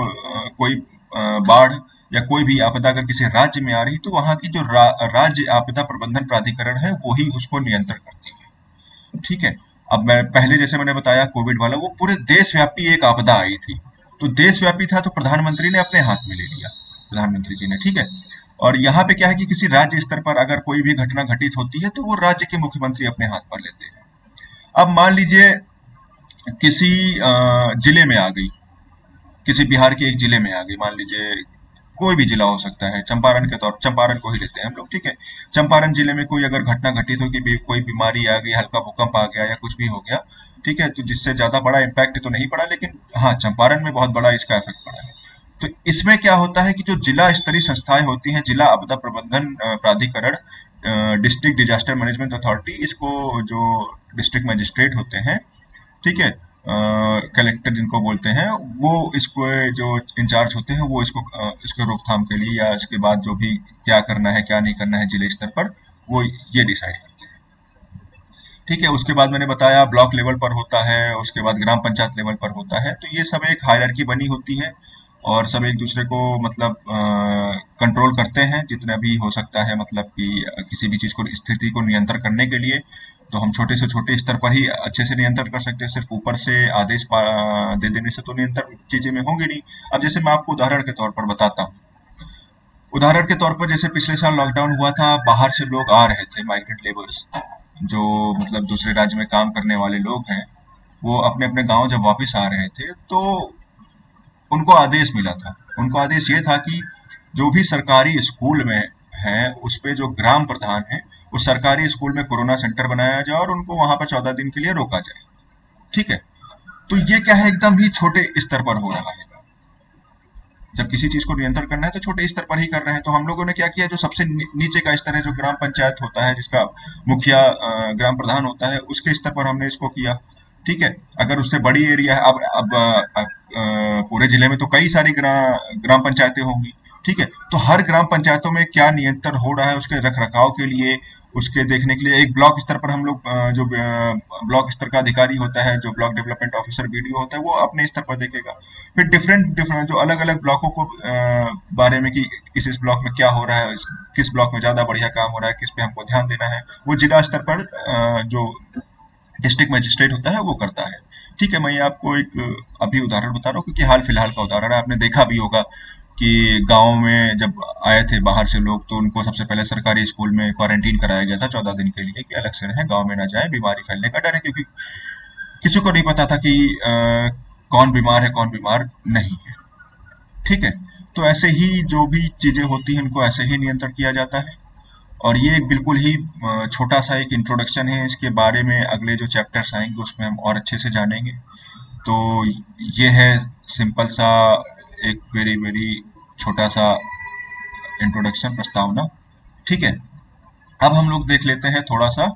कोई बाढ़ या कोई भी आपदा अगर किसी राज्य में आ रही, तो वहां की जो राज्य आपदा प्रबंधन प्राधिकरण है वो ही उसको नियंत्रण करती है। ठीक है, अब मैं पहले जैसे मैंने बताया कोविड वाला, वो पूरे देशव्यापी एक आपदा आई थी, तो देशव्यापी था तो प्रधानमंत्री ने अपने हाथ में ले लिया, प्रधानमंत्री जी ने। ठीक है, और यहाँ पे क्या है कि किसी राज्य स्तर पर अगर कोई भी घटना घटित होती है तो वो राज्य के मुख्यमंत्री अपने हाथ पर लेते हैं। अब मान लीजिए किसी जिले में आ गई, किसी बिहार के एक जिले में आ गई, मान लीजिए कोई भी जिला हो सकता है, चंपारण को ही लेते हैं हम लोग। ठीक है, चंपारण जिले में कोई अगर घटना घटित हो कि कोई बीमारी आ गई, हल्का भूकंप आ गया या कुछ भी हो गया, ठीक है, तो जिससे ज्यादा बड़ा इम्पैक्ट तो नहीं पड़ा, लेकिन हाँ चंपारण में बहुत बड़ा इसका इफेक्ट पड़ा है। तो इसमें क्या होता है कि जो जिला स्तरीय संस्थाएं होती हैं, जिला आपदा प्रबंधन प्राधिकरण, डिस्ट्रिक्ट डिजास्टर मैनेजमेंट अथॉरिटी, इसको जो डिस्ट्रिक्ट मजिस्ट्रेट होते हैं, ठीक है, कलेक्टर जिनको बोलते हैं, वो इसको जो इंचार्ज होते हैं वो इसको रोकथाम के लिए या इसके बाद जो भी क्या करना है क्या नहीं करना है जिले स्तर पर, वो ये डिसाइड करते हैं। ठीक है, उसके बाद मैंने बताया ब्लॉक लेवल पर होता है, उसके बाद ग्राम पंचायत लेवल पर होता है। तो ये सब एक हायरार्की बनी होती है और सब एक दूसरे को मतलब कंट्रोल करते हैं जितना भी हो सकता है, मतलब कि किसी भी चीज को, स्थिति को नियंत्रण करने के लिए तो हम छोटे से छोटे स्तर पर ही अच्छे से नियंत्रण कर सकते हैं। सिर्फ ऊपर से आदेश दे देने से तो नियंत्रण चीजें में होंगी नहीं। अब जैसे मैं आपको उदाहरण के तौर पर बताता हूँ, उदाहरण के तौर पर जैसे पिछले साल लॉकडाउन हुआ था, बाहर से लोग आ रहे थे, माइग्रेंट लेबर्स, जो मतलब दूसरे राज्य में काम करने वाले लोग हैं, वो अपने अपने गांव जब वापस आ रहे थे तो उनको आदेश मिला था। उनको आदेश ये था कि जो भी सरकारी स्कूल में है उस पे जो ग्राम प्रधान है उस सरकारी स्कूल में कोरोना सेंटर बनाया जाए और उनको वहां पर 14 दिन के लिए रोका जाए। ठीक है, तो ये क्या है, एकदम ही छोटे स्तर पर हो रहा है। जब किसी चीज को नियंत्रण करना है तो छोटे स्तर पर ही कर रहे हैं। तो हम लोगों ने क्या किया, जो सबसे नीचे का स्तर है, जो ग्राम पंचायत होता है, जिसका मुखिया ग्राम प्रधान होता है, उसके स्तर पर हमने इसको किया। ठीक है, अगर उससे बड़ी एरिया है, अब पूरे जिले में तो कई सारी ग्राम पंचायतें होंगी। ठीक है, तो हर ग्राम पंचायतों में क्या नियंत्रण हो रहा है उसके रख रखाव के लिए, उसके देखने के लिए एक ब्लॉक स्तर पर हम लोग जो ब्लॉक स्तर का अधिकारी होता है, जो ब्लॉक डेवलपमेंट ऑफिसर बीडीओ होता है, वो अपने स्तर पर देखेगा। फिर डिफरेंट जो अलग अलग ब्लॉकों को बारे में कि इस ब्लॉक में क्या हो रहा है, किस ब्लॉक में ज्यादा बढ़िया काम हो रहा है, किस पे हमको ध्यान देना है, वो जिला स्तर पर जो डिस्ट्रिक्ट मजिस्ट्रेट होता है वो करता है। ठीक है, मैं आपको एक अभी उदाहरण बता रहा हूँ क्योंकि हाल फिलहाल का उदाहरण है, आपने देखा भी होगा कि गांव में जब आए थे बाहर से लोग तो उनको सबसे पहले सरकारी स्कूल में क्वारंटीन कराया गया था 14 दिन के लिए कि अलग से रहें, गांव में ना जाए, बीमारी फैलने का डर है, क्योंकि किसी को नहीं पता था कि कौन बीमार है कौन बीमार नहीं है। ठीक है, तो ऐसे ही जो भी चीजें होती हैं उनको ऐसे ही नियंत्रण किया जाता है। और ये एक बिल्कुल ही छोटा सा एक इंट्रोडक्शन है, इसके बारे में अगले जो चैप्टर्स आएंगे उसमें हम और अच्छे से जानेंगे। तो ये है सिंपल सा एक वेरी वेरी छोटा सा इंट्रोडक्शन, प्रस्तावना। ठीक है, अब हम लोग देख लेते हैं थोड़ा सा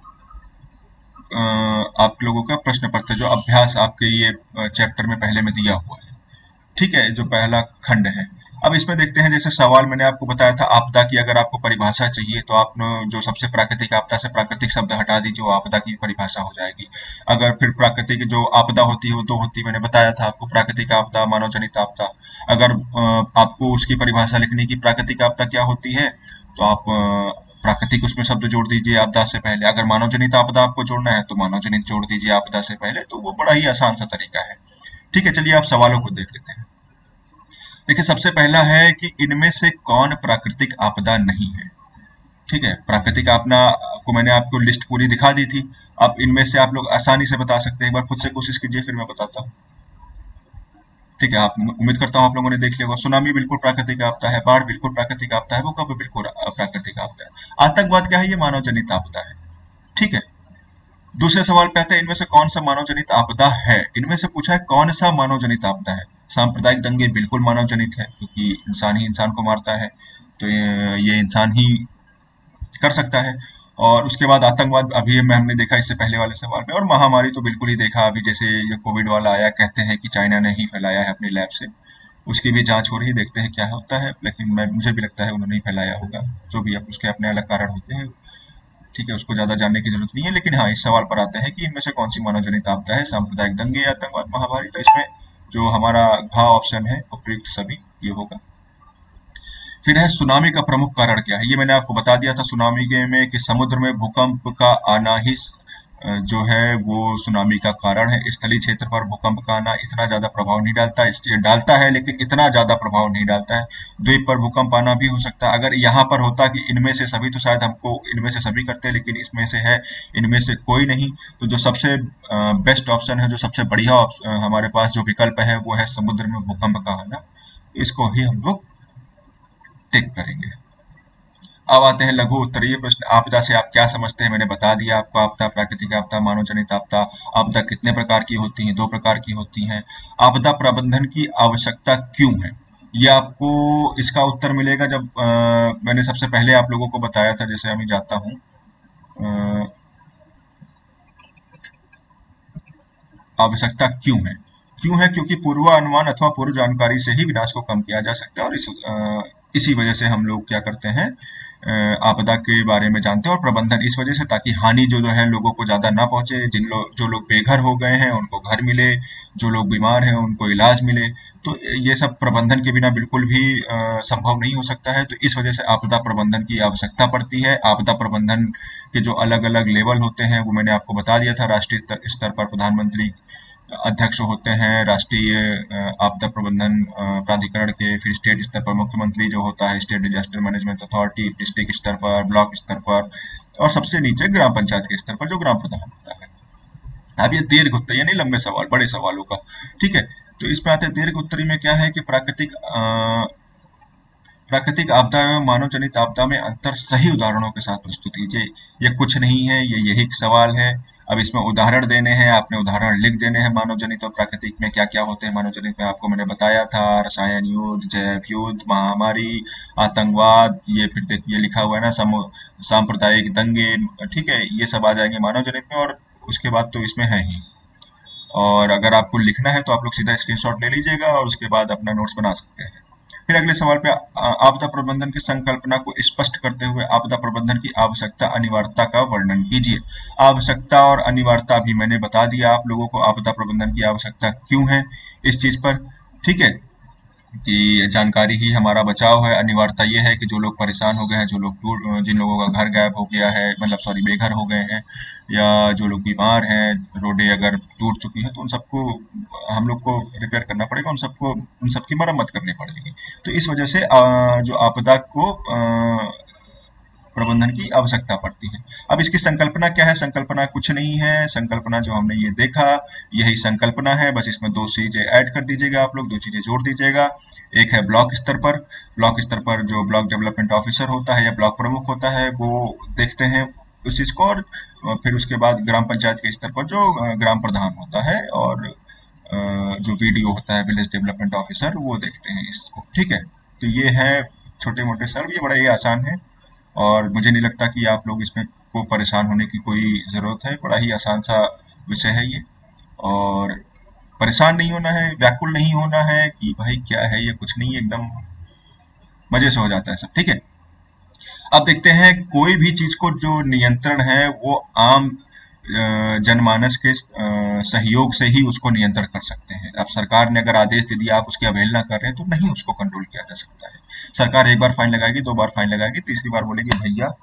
आप लोगों का प्रश्न पत्र, जो अभ्यास आपके ये चैप्टर में पहले में दिया हुआ है। ठीक है, जो पहला खंड है। अब इसमें देखते हैं, जैसे सवाल मैंने आपको बताया था आपदा की अगर आपको परिभाषा चाहिए तो आप जो सबसे प्राकृतिक आपदा से प्राकृतिक शब्द हटा दीजिए, वो आपदा की परिभाषा हो जाएगी। अगर फिर प्राकृतिक जो आपदा होती है वो दो होती, मैंने बताया था आपको, प्राकृतिक आपदा, मानव जनित आपदा। अगर आपको उसकी परिभाषा लिखने की, प्राकृतिक आपदा क्या होती है, तो आप प्राकृतिक उसमें शब्द जोड़ दीजिए आपदा से पहले। अगर मानव जनित आपदा आपको जोड़ना है तो मानव जनित जोड़ दीजिए आपदा से पहले। तो वो बड़ा ही आसान सा तरीका है। ठीक है, चलिए आप सवालों को देख लेते हैं। देखिए, सबसे पहला है कि इनमें से कौन प्राकृतिक आपदा नहीं है। ठीक है, प्राकृतिक आपदा को मैंने आपको लिस्ट पूरी दिखा दी थी। अब इनमें से आप लोग आसानी से बता सकते हैं, एक बार खुद से कोशिश कीजिए फिर मैं बताता हूँ। ठीक है, आप उम्मीद करता हूँ आप लोगों ने देख लिया होगा। सुनामी बिल्कुल प्राकृतिक आपदा है, बाढ़ बिल्कुल प्राकृतिक आपदा है, वो कब बिल्कुल प्राकृतिक आपदा है। आतंकवाद क्या है, ये मानव जनित आपदा है। ठीक है, दूसरे सवाल पे आते हैं, इनमें से कौन सा मानव जनित आपदा है। इनमें से पूछा है कौन सा मानव जनित आपदा है। सांप्रदायिक दंगे बिल्कुल मानव जनित है, क्योंकि इंसान ही इंसान को मारता है, तो ये इंसान ही कर सकता है। और उसके बाद आतंकवाद अभी हमने देखा इससे पहले वाले सवाल में। और महामारी तो बिल्कुल ही देखा, अभी जैसे ये कोविड वाला आया, कहते हैं कि चाइना ने ही फैलाया है अपनी लैब से, उसकी भी जांच हो रही है, देखते हैं क्या होता है। लेकिन मुझे भी लगता है उन्होंने ही फैलाया होगा, जो भी अब उसके अपने अलग कारण होते हैं। ठीक है, उसको ज्यादा जानने की जरूरत नहीं है। लेकिन हाँ, इस सवाल पर आते हैं कि इनमें से कौन सी मानव जनित आपदा है, सांप्रदायिक दंगे, आतंकवाद, महामारी। तो इसमें जो हमारा घ ऑप्शन है उपयुक्त सभी ये होगा। फिर है सुनामी का प्रमुख कारण क्या है। ये मैंने आपको बता दिया था सुनामी के में कि समुद्र में भूकंप का आना ही जो है वो सुनामी का कारण है। स्थलीय क्षेत्र पर भूकंप का आना इतना ज्यादा प्रभाव नहीं डालता, इसलिए डालता है लेकिन इतना ज्यादा प्रभाव नहीं डालता है। द्वीप पर भूकंप आना भी हो सकता है। अगर यहाँ पर होता कि इनमें से सभी, तो शायद हमको इनमें से सभी करते, लेकिन इसमें से है इनमें से कोई नहीं। तो जो सबसे बेस्ट ऑप्शन है, जो सबसे बढ़िया हमारे पास जो विकल्प है वो है समुद्र में भूकंप का आना। इसको ही हम लोग टिक करेंगे। अब आते हैं लघु उत्तरीय प्रश्न। आपदा से आप क्या समझते हैं, मैंने बता दिया आपको। आपदा, प्राकृतिक आपदा, मानव जनित आपदा। आपदा कितने प्रकार की होती हैं, दो प्रकार की होती हैं। आपदा प्रबंधन की आवश्यकता क्यों है, ये आपको इसका उत्तर मिलेगा जब मैंने सबसे पहले आप लोगों को बताया था। जैसे मैं जाता हूँ, आवश्यकता क्यों है। क्यों है, क्योंकि पूर्वानुमान अथवा पूर्व जानकारी से ही विनाश को कम किया जा सकता है। और इसी वजह से हम लोग क्या करते हैं, आपदा के बारे में जानते हैं। और प्रबंधन इस वजह से, ताकि हानि जो है लोगों को ज्यादा ना पहुंचे। जो लोग बेघर हो गए हैं उनको घर मिले, जो लोग बीमार हैं उनको इलाज मिले। तो ये सब प्रबंधन के बिना बिल्कुल भी संभव नहीं हो सकता है। तो इस वजह से आपदा प्रबंधन की आवश्यकता पड़ती है। आपदा प्रबंधन के जो अलग अलग लेवल होते हैं वो मैंने आपको बता दिया था। राष्ट्रीय स्तर पर प्रधानमंत्री अध्यक्ष होते हैं राष्ट्रीय आपदा प्रबंधन प्राधिकरण के। फिर स्टेट स्तर पर मुख्यमंत्री जो होता है, state disaster management authority. District स्तर पर, ब्लॉक स्तर पर, और सबसे नीचे ग्राम पंचायत के स्तर पर जो ग्राम प्रधान होता है। अब ये दीर्घ उत्तरी यानी लंबे सवाल, बड़े सवालों का। ठीक है, तो इसमें आते हैं दीर्घ उत्तरी में क्या है कि प्राकृतिक आपदा एवं मानव जनित आपदा में अंतर सही उदाहरणों के साथ प्रस्तुत कीजिए। ये कुछ नहीं है, ये यही सवाल है। अब इसमें उदाहरण देने हैं, आपने उदाहरण लिख देने हैं। मानव जनित और प्राकृतिक में क्या क्या होते हैं। मानव जनित में आपको मैंने बताया था, रसायन युद्ध, जैव युद्ध, महामारी, आतंकवाद। ये फिर देखिए लिखा हुआ है ना, सांप्रदायिक दंगे। ठीक है, ये सब आ जाएंगे मानव जनित में। और उसके बाद तो इसमें है ही। और अगर आपको लिखना है तो आप लोग सीधा स्क्रीनशॉट ले लीजिएगा और उसके बाद अपना नोट्स बना सकते हैं। फिर अगले सवाल पे, आपदा प्रबंधन की संकल्पना को स्पष्ट करते हुए आपदा प्रबंधन की आवश्यकता अनिवार्यता का वर्णन कीजिए। आवश्यकता और अनिवार्यता भी मैंने बता दिया आप लोगों को, आपदा प्रबंधन की आवश्यकता क्यों है इस चीज पर। ठीक है, कि जानकारी ही हमारा बचाव है। अनिवार्यता ये है कि जो लोग परेशान हो गए हैं, जो लोग जिन लोगों का घर गायब हो गया है, मतलब सॉरी बेघर हो गए हैं, या जो लोग बीमार हैं, रोडें अगर टूट चुकी हैं, तो उन सबको हम लोग को रिपेयर करना पड़ेगा, उन सबकी मरम्मत करनी पड़ेगी। तो इस वजह से जो आपदा को प्रबंधन की आवश्यकता पड़ती है। अब इसकी संकल्पना क्या है? संकल्पना कुछ नहीं है। संकल्पना जो हमने ये देखा, यही संकल्पना है। बस इसमें दो चीजें ऐड कर दीजिएगा, आप लोग दो चीजें जोड़ दीजिएगा। एक है ब्लॉक स्तर पर जो ब्लॉक डेवलपमेंट ऑफिसर होता है या ब्लॉक प्रमुख होता है, वो देखते हैं उस चीज को, और फिर उसके बाद ग्राम पंचायत के स्तर पर जो ग्राम प्रधान होता है और जो वीडीओ होता है, विलेज डेवलपमेंट ऑफिसर, वो देखते हैं इसको। ठीक है, तो ये है छोटे मोटे सर, ये बड़ा ही आसान है, और मुझे नहीं लगता कि आप लोग इसमें को परेशान होने की कोई ज़रूरत है। बड़ा ही आसान सा विषय है ये, और परेशान नहीं होना है, व्याकुल नहीं होना है कि भाई क्या है ये, कुछ नहीं, एकदम मजे से हो जाता है सब। ठीक है, अब देखते हैं कोई भी चीज को जो नियंत्रण है वो आम जनमानस के सहयोग से ही उसको नियंत्रण कर सकते हैं। अब सरकार ने अगर आदेश दे दिया, आप उसकी अवहेलना कर रहे हैं, तो नहीं उसको कंट्रोल किया जा सकता है। सरकार एक बार फाइन लगाएगी, दो बार फाइन लगाएगी, तीसरी बार बोलेगी भैया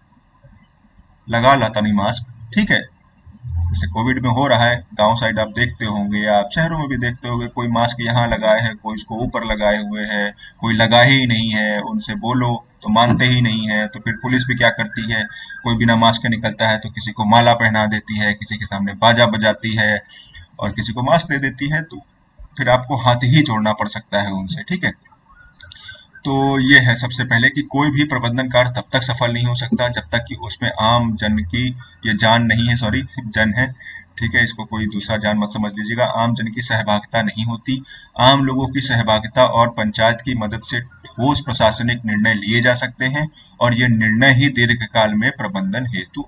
लगा लाता नहीं मास्क। ठीक है, जैसे कोविड में हो रहा है, गांव साइड आप देखते होंगे या आप शहरों में भी देखते होंगे, कोई मास्क यहाँ लगाए है, कोई इसको ऊपर लगाए हुए है, कोई लगा ही नहीं है। उनसे बोलो तो मानते ही नहीं है। तो फिर पुलिस भी क्या करती है, कोई बिना मास्क के निकलता है तो किसी को माला पहना देती है, किसी के सामने बाजा बजाती है, और किसी को मास्क दे देती है। तो फिर आपको हाथ ही जोड़ना पड़ सकता है उनसे। ठीक है, तो ये है सबसे पहले कि कोई भी प्रबंधन कार्य तब तक सफल नहीं हो सकता जब तक कि उसमें आम जन की, ये जान नहीं है, सॉरी जन है, ठीक है, इसको कोई दूसरा जान मत समझ लीजिएगा, आम जन की सहभागिता नहीं होती। आम लोगों की सहभागिता और पंचायत की मदद से ठोस प्रशासनिक निर्णय लिए जा सकते हैं, और ये निर्णय ही दीर्घकाल में प्रबंधन हेतु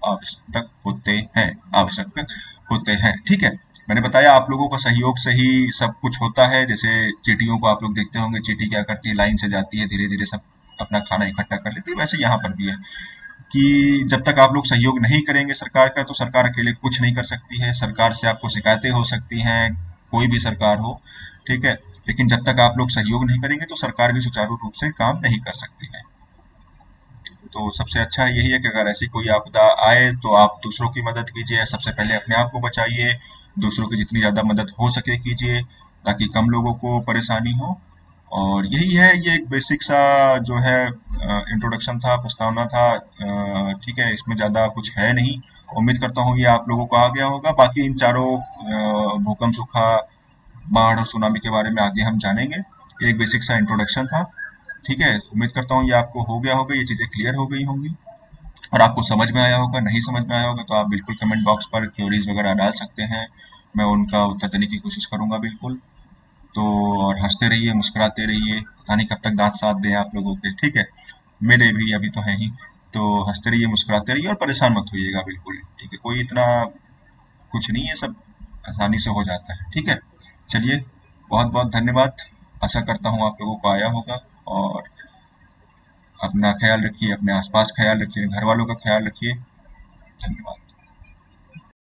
आवश्यक होते हैं। ठीक है, मैंने बताया आप लोगों का सहयोग से ही सब कुछ होता है। जैसे चींटियों को आप लोग देखते होंगे, चींटी क्या करती है, लाइन से जाती है, धीरे धीरे सब अपना खाना इकट्ठा कर लेती है। वैसे यहाँ पर भी है कि जब तक आप लोग सहयोग नहीं करेंगे सरकार का, तो सरकार अकेले कुछ नहीं कर सकती है। सरकार से आपको शिकायतें हो सकती हैं, कोई भी सरकार हो, ठीक है, लेकिन जब तक आप लोग सहयोग नहीं करेंगे तो सरकार भी सुचारू रूप से काम नहीं कर सकती है। तो सबसे अच्छा यही है कि अगर ऐसी कोई आपदा आए तो आप दूसरों की मदद कीजिए, सबसे पहले अपने आप को बचाइए, दूसरों की जितनी ज़्यादा मदद हो सके कीजिए, ताकि कम लोगों को परेशानी हो। और यही है, ये एक बेसिक सा जो है इंट्रोडक्शन था, प्रस्तावना था। ठीक है, इसमें ज़्यादा कुछ है नहीं। उम्मीद करता हूँ ये आप लोगों को आ गया होगा। बाकी इन चारों भूकंप, सूखा, बाढ़ और सुनामी के बारे में आगे हम जानेंगे। एक बेसिक सा इंट्रोडक्शन था। ठीक है, उम्मीद करता हूँ ये आपको हो गया होगा, ये चीज़ें क्लियर हो गई होंगी और आपको समझ में आया होगा। नहीं समझ में आया होगा तो आप बिल्कुल कमेंट बॉक्स पर क्वेरीज वगैरह डाल सकते हैं, मैं उनका उत्तर देने की कोशिश करूंगा बिल्कुल। तो और हंसते रहिए, मुस्कुराते रहिए, पता नहीं कब तक दांत साथ दें आप लोगों के। ठीक है, मेरे भी अभी तो है ही। तो हंसते रहिए, मुस्कुराते रहिए और परेशान मत होइएगा बिल्कुल। ठीक है, कोई इतना कुछ नहीं है, सब आसानी से हो जाता है। ठीक है, चलिए, बहुत बहुत धन्यवाद। आशा करता हूँ आप लोगों को आया होगा, और अपना ख्याल रखिए, अपने आसपास ख्याल रखिए, घर वालों का ख्याल रखिए। धन्यवाद।